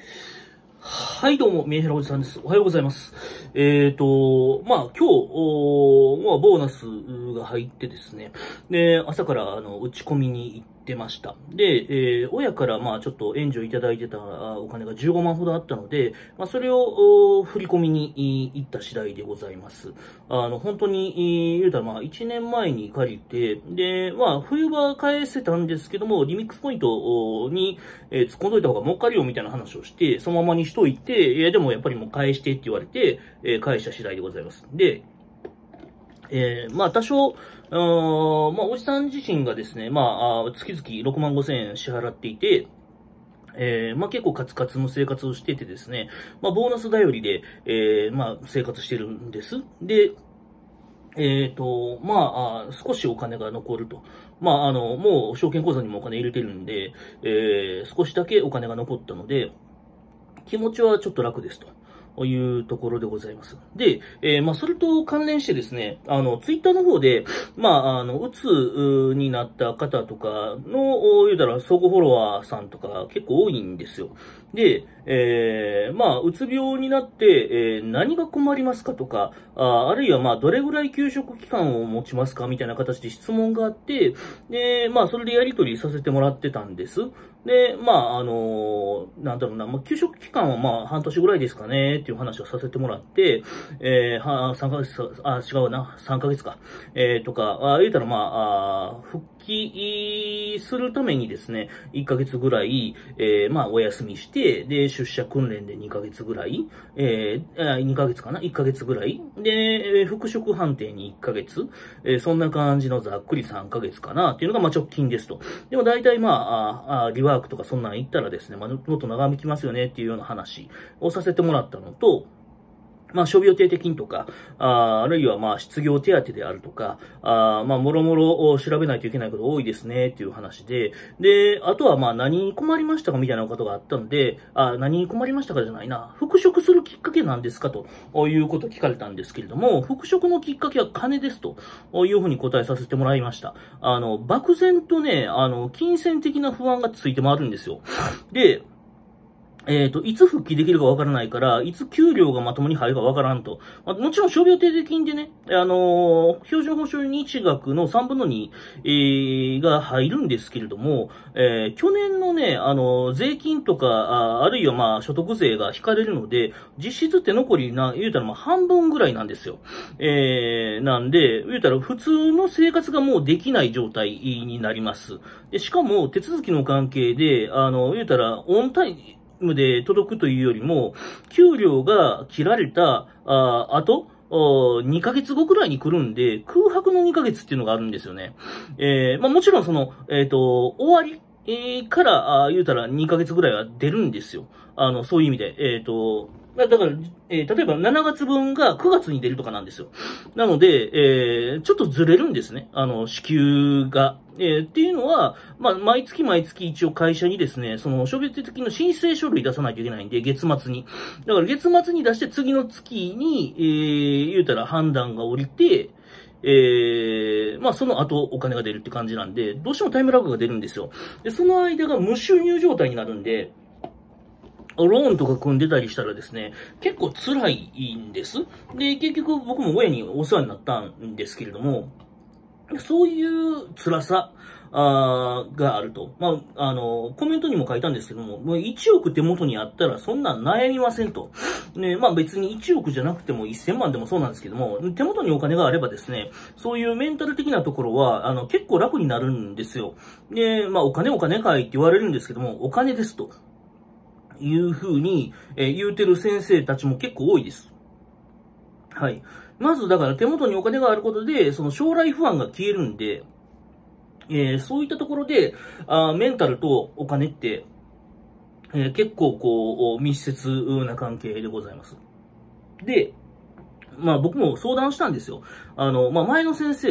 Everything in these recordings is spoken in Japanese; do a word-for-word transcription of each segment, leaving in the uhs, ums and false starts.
はい、どうも、メンヘラおじさんです。おはようございます。えっと、まあ、今日、おまあ、ボーナスが入ってですね。で、朝から、あの、打ち込みに行ってました。で、えー、親から、まあ、ちょっと援助いただいてたお金がじゅうごまんほどあったので、まあ、それを、振り込みに行った次第でございます。あの、本当に、言うたら、まあ、いちねんまえに借りて、で、まあ、冬場返せたんですけども、リミックスポイントに、えー、突っ込んどいた方が儲かるよ、みたいな話をして、そのままにしといて、いや、でもやっぱりもう返してって言われて、えー、返した次第でございます。で、えー、まあ多少、あまあおじさん自身がですね、まあ月々ろくまんごせんえん支払っていて、えー、まあ結構カツカツの生活をしててですね、まあボーナス頼りで、えー、まあ生活してるんです。で、えっと、まあ、少しお金が残ると。まあ、あの、もう証券口座にもお金入れてるんで、えー、少しだけお金が残ったので、気持ちはちょっと楽ですと。いうところでございます。で、えー、まあ、それと関連してですね、あの、ツイッターの方で、まあ、あの、うつになった方とかの、言うたら、相互フォロワーさんとか結構多いんですよ。で、えー、まあ、うつ病になって、えー、何が困りますかとか、あ、あるいはまあ、どれぐらい休職期間を持ちますかみたいな形で質問があって、で、まあ、それでやり取りさせてもらってたんです。で、まあ、あのー、なんだろうな、まあ、休職期間はまあ、半年ぐらいですかね、っていう話をさせてもらって、えー、は、さんかげつ、あ、違うな、さんかげつか、えー、とか、あ、言うたらまあ、あ復帰するためにですね、いっかげつぐらい、えー、まあ、お休みして、で、出社訓練でにかげつぐらい、えー、にかげつかな ?いっ ヶ月ぐらいで、復職判定にいっかげつ、えー、そんな感じのざっくりさんかげつかな、っていうのがまあ直近ですと。でも大体まあ、ああリワークとかそんなん言ったらですね、まあ、もっと長引きますよねっていうような話をさせてもらったのと、まあ、傷病手当金とか、あ, あるいはまあ、失業手当であるとか、あまあ、もろもろ調べないといけないこと多いですね、っていう話で、で、あとはまあ、何に困りましたかみたいなことがあったので、あ何に困りましたかじゃないな、復職するきっかけなんですかということを聞かれたんですけれども、復職のきっかけは金ですというふうに答えさせてもらいました。あの、漠然とね、あの、金銭的な不安がついて回るんですよ。で、えっと、いつ復帰できるかわからないから、いつ給料がまともに入るかわからんと。まあ、もちろん、傷病手当金でね、あのー、標準報酬日額のさんぶんのに、えー、が入るんですけれども、えー、去年のね、あのー、税金とか、あ、あるいはまあ、所得税が引かれるので、実質手残りな、言うたらまあ、半分ぐらいなんですよ。えー、なんで、言うたら普通の生活がもうできない状態になります。で、しかも、手続きの関係で、あの、言うたら、オンタイム、で届くというよりも、給料が切られた、あ、あと、にかげつごくらいに来るんで、空白のにかげつっていうのがあるんですよね。えー、まあもちろんその、えっと、終わり、えー、から、あ言うたらにかげつぐらいは出るんですよ。あの、そういう意味で。えっと、だから、えー、例えばしちがつぶんがくがつに出るとかなんですよ。なので、えー、ちょっとずれるんですね。あの、支給が。えー、っていうのは、まあ、毎月毎月一応会社にですね、その、処別的な申請書類出さないといけないんで、月末に。だから月末に出して次の月に、えー、言うたら判断が降りて、えー、まあその後お金が出るって感じなんで、どうしてもタイムラグが出るんですよ。で、その間が無収入状態になるんで、ローンとか組んでたりしたらですね、結構辛いんです。で、結局僕も親にお世話になったんですけれども、そういう辛さあがあると。まあ、あの、コメントにも書いたんですけども、もういちおく手元にあったらそんなん悩みませんと。ね、まあ別にいちおくじゃなくてもせんまんでもそうなんですけども、手元にお金があればですね、そういうメンタル的なところは、あの、結構楽になるんですよ。で、まあお金お金かいって言われるんですけども、お金ですと。いうふうに、えー、言うてる先生たちも結構多いです。はい。まず、だから手元にお金があることで、その将来不安が消えるんで、えー、そういったところで、あメンタルとお金って、えー、結構こう、密接な関係でございます。で、まあ僕も相談したんですよ。あの、まあ前の先生かな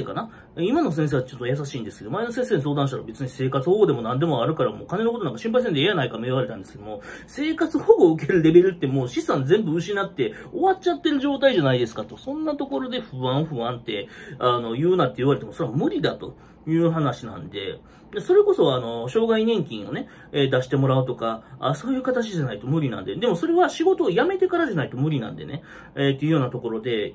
今の先生はちょっと優しいんですけど、前の先生に相談したら別に生活保護でも何でもあるからもう金のことなんか心配せんでええやないかも言われたんですけども、生活保護を受けるレベルってもう資産全部失って終わっちゃってる状態じゃないですかと。そんなところで不安不安って、あの、言うなって言われてもそれは無理だという話なんで、でそれこそ、あの、障害年金をね、えー出してもらうとかあ、そういう形じゃないと無理なんで、でもそれは仕事を辞めてからじゃないと無理なんでね、えーっていうようなところで、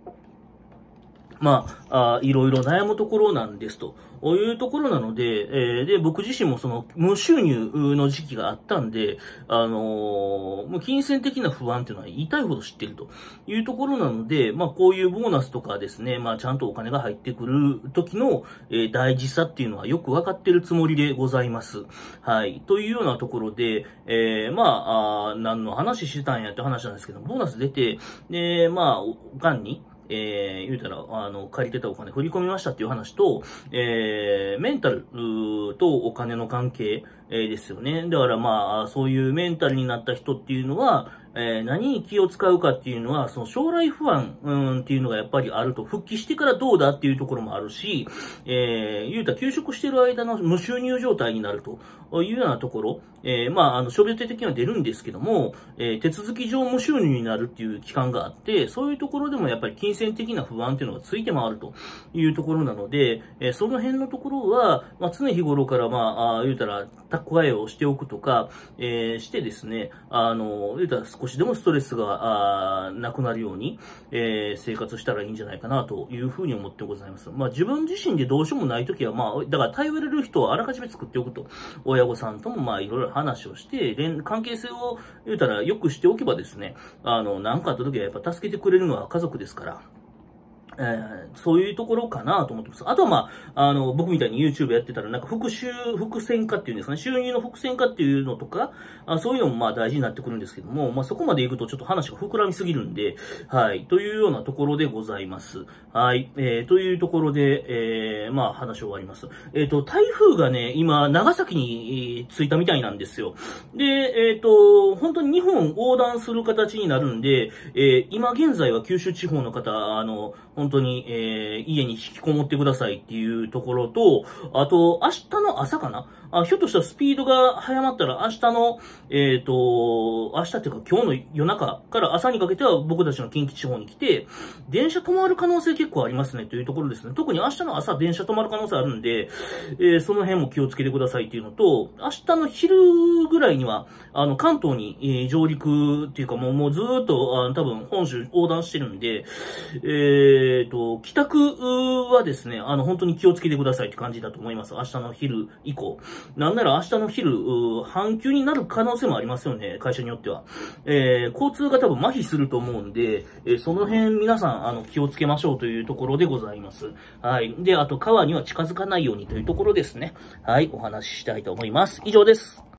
まあ、あいろいろ悩むところなんですというところなので、えー、で、僕自身もその無収入の時期があったんで、あのー、もう金銭的な不安っていうのは痛いほど知っているというところなので、まあ、こういうボーナスとかですね、まあ、ちゃんとお金が入ってくる時の、えー、大事さっていうのはよくわかってるつもりでございます。はい。というようなところで、えー、まあ、あ何の話してたんやって話なんですけど、ボーナス出て、で、まあ、おかんに、えー、言うたら、あの、借りてたお金振り込みましたっていう話と、えー、メンタルとお金の関係、えー、ですよね。だからまあ、そういうメンタルになった人っていうのは、えー、何に気を使うかっていうのは、その将来不安、うん、っていうのがやっぱりあると、復帰してからどうだっていうところもあるし、えー、言うたら休職してる間の無収入状態になるというようなところ、えー、まあ、あの、処理的には出るんですけども、えー、手続き上無収入になるっていう期間があって、そういうところでもやっぱり金銭的な不安っていうのがついて回るというところなので、えー、その辺のところは、まあ、常日頃からまあ、あ言うたら、蓄えをしておくとか、えー、してですね、あの、言うたら少しでもストレスが、あなくなるように、えー、生活したらいいんじゃないかなというふうに思ってございます。まあ、自分自身でどうしようもないときは、まあ、だから頼れる人をあらかじめ作っておくと。親御さんともまあ、いろいろ話をして、関係性を言うたら良くしておけばですね、あの、何かあったときはやっぱ助けてくれるのは家族ですから。えー、そういうところかなと思ってます。あとはまあ、あの、僕みたいに YouTube やってたら、なんか復習、伏線化っていうんですかね、収入の伏線化っていうのとか、あそういうのもまあ大事になってくるんですけども、まあそこまで行くとちょっと話が膨らみすぎるんで、はい、というようなところでございます。はい、えー、というところで、えー、まあ話終わります。えっと、台風がね、今、長崎に着いたみたいなんですよ。で、えっと、本当に日本横断する形になるんで、えー、今現在は九州地方の方、あの、本当に、えー、家に引きこもってくださいっていうところと、あと、明日の朝かなあひょっとしたらスピードが早まったら明日の、えっと、明日っていうか今日の夜中から朝にかけては僕たちの近畿地方に来て、電車止まる可能性結構ありますねというところですね。特に明日の朝電車止まる可能性あるんで、えー、その辺も気をつけてくださいっていうのと、明日の昼ぐらいには、あの、関東に、えー、上陸っていうかもう、もうずーっと、あの、多分本州横断してるんで、えっと、帰宅はですね、あの、本当に気をつけてくださいって感じだと思います。明日の昼以降。なんなら明日の昼、半休になる可能性もありますよね、会社によっては。えー、交通が多分麻痺すると思うんで、えー、その辺皆さん、あの、気をつけましょうというところでございます。はい。で、あと、川には近づかないようにというところですね。はい、お話ししたいと思います。以上です。